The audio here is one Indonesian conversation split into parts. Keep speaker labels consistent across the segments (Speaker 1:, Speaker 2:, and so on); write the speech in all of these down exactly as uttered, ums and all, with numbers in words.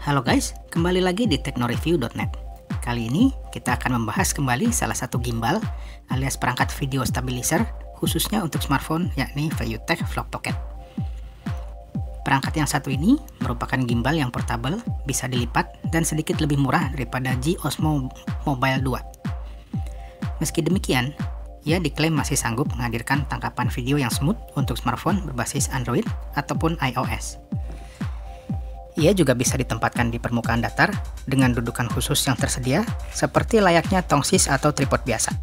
Speaker 1: Halo guys, kembali lagi di teknoreview dot net. Kali ini kita akan membahas kembali salah satu gimbal alias perangkat video stabilizer khususnya untuk smartphone, yakni ValueTech Vlog Pocket. Perangkat yang satu ini merupakan gimbal yang portable, bisa dilipat dan sedikit lebih murah daripada G Osmo Mobile dua. Meski demikian, ia diklaim masih sanggup menghadirkan tangkapan video yang smooth untuk smartphone berbasis Android ataupun iOS. Ia juga bisa ditempatkan di permukaan datar dengan dudukan khusus yang tersedia seperti layaknya tongsis atau tripod biasa.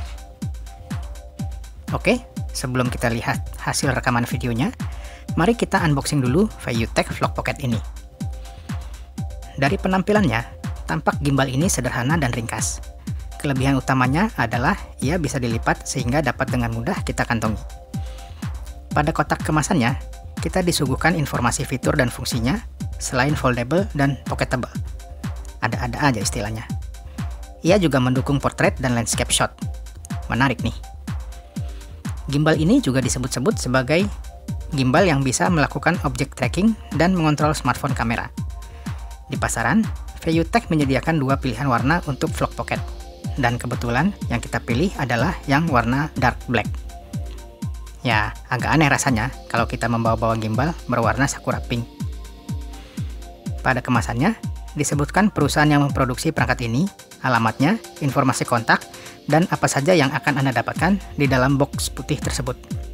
Speaker 1: Oke, sebelum kita lihat hasil rekaman videonya, mari kita unboxing dulu ValueTech Vlog Pocket ini. Dari penampilannya, tampak gimbal ini sederhana dan ringkas. Kelebihan utamanya adalah ia bisa dilipat sehingga dapat dengan mudah kita kantongi. Pada kotak kemasannya, kita disuguhkan informasi fitur dan fungsinya, selain foldable dan pocketable. Ada-ada aja istilahnya. Ia juga mendukung portrait dan landscape shot. Menarik nih. Gimbal ini juga disebut-sebut sebagai gimbal yang bisa melakukan object tracking dan mengontrol smartphone kamera. Di pasaran, ValueTech menyediakan dua pilihan warna untuk Vlog Pocket. Dan kebetulan yang kita pilih adalah yang warna dark black. Ya, agak aneh rasanya kalau kita membawa-bawa gimbal berwarna sakura pink. Pada kemasannya, disebutkan perusahaan yang memproduksi perangkat ini, alamatnya, informasi kontak, dan apa saja yang akan Anda dapatkan di dalam box putih tersebut.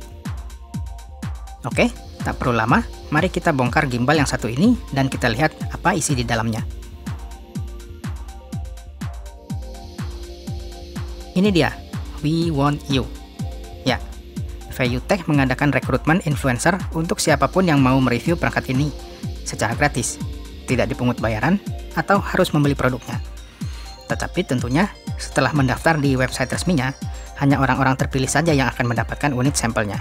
Speaker 1: Oke, tak perlu lama, mari kita bongkar gimbal yang satu ini dan kita lihat apa isi di dalamnya. Ini dia, We Want You. Ya, ValueTech mengadakan rekrutmen influencer untuk siapapun yang mau mereview perangkat ini secara gratis. Tidak dipungut bayaran atau harus membeli produknya. Tetapi tentunya setelah mendaftar di website resminya, hanya orang-orang terpilih saja yang akan mendapatkan unit sampelnya.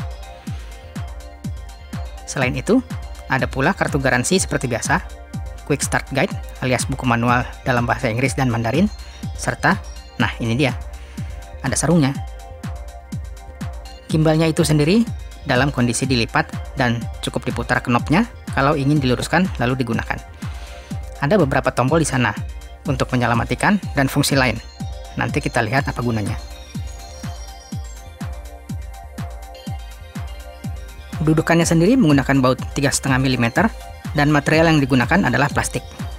Speaker 1: Selain itu, ada pula kartu garansi seperti biasa, Quick Start Guide alias buku manual dalam bahasa Inggris dan Mandarin, serta, nah ini dia, ada sarungnya. Gimbalnya itu sendiri dalam kondisi dilipat dan cukup diputar knopnya kalau ingin diluruskan lalu digunakan. Ada beberapa tombol di sana untuk menyala matikan dan fungsi lain. Nanti kita lihat apa gunanya. Dudukannya sendiri menggunakan baut tiga koma lima milimeter dan material yang digunakan adalah plastik.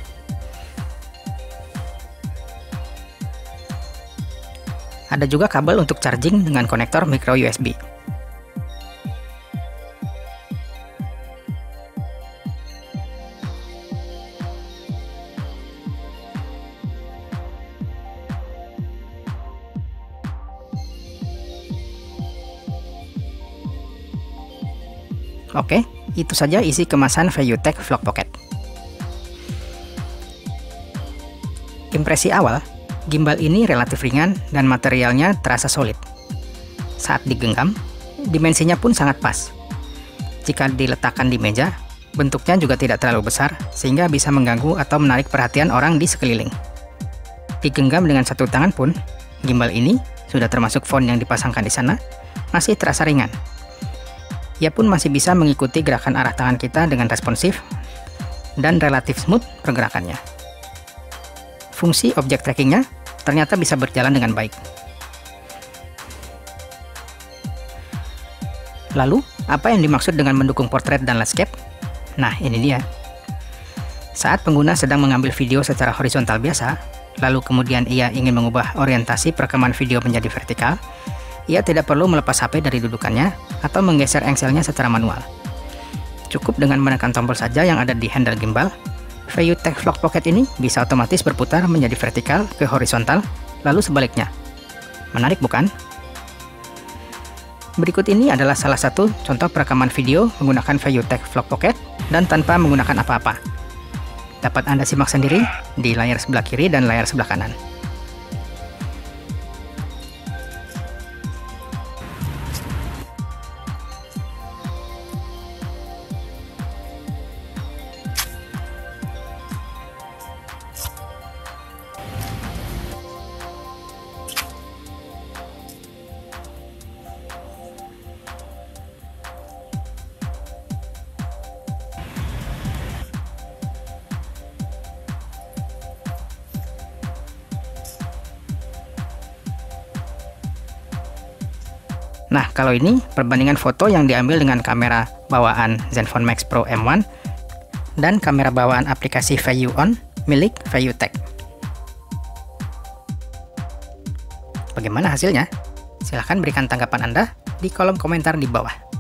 Speaker 1: Ada juga kabel untuk charging dengan konektor micro U S B. Oke, itu saja isi kemasan ValueTech Vlog Pocket. Impresi awal, gimbal ini relatif ringan dan materialnya terasa solid. Saat digenggam, dimensinya pun sangat pas. Jika diletakkan di meja, bentuknya juga tidak terlalu besar sehingga bisa mengganggu atau menarik perhatian orang di sekeliling. Digenggam dengan satu tangan pun, gimbal ini sudah termasuk font yang dipasangkan di sana, masih terasa ringan. Ia pun masih bisa mengikuti gerakan arah tangan kita dengan responsif dan relatif smooth pergerakannya. Fungsi objek trackingnya ternyata bisa berjalan dengan baik. Lalu, apa yang dimaksud dengan mendukung portrait dan landscape? Nah, ini dia. Saat pengguna sedang mengambil video secara horizontal biasa, lalu kemudian ia ingin mengubah orientasi perekaman video menjadi vertikal, ia tidak perlu melepas H P dari dudukannya atau menggeser engselnya secara manual. Cukup dengan menekan tombol saja yang ada di handle gimbal, ValueTech Vlog Pocket ini bisa otomatis berputar menjadi vertikal ke horizontal, lalu sebaliknya. Menarik bukan? Berikut ini adalah salah satu contoh perekaman video menggunakan ValueTech Vlog Pocket dan tanpa menggunakan apa-apa. Dapat Anda simak sendiri di layar sebelah kiri dan layar sebelah kanan. Nah, kalau ini perbandingan foto yang diambil dengan kamera bawaan Zenfone Max Pro M satu dan kamera bawaan aplikasi ValueOn milik ValueTech. Bagaimana hasilnya? Silahkan berikan tanggapan Anda di kolom komentar di bawah.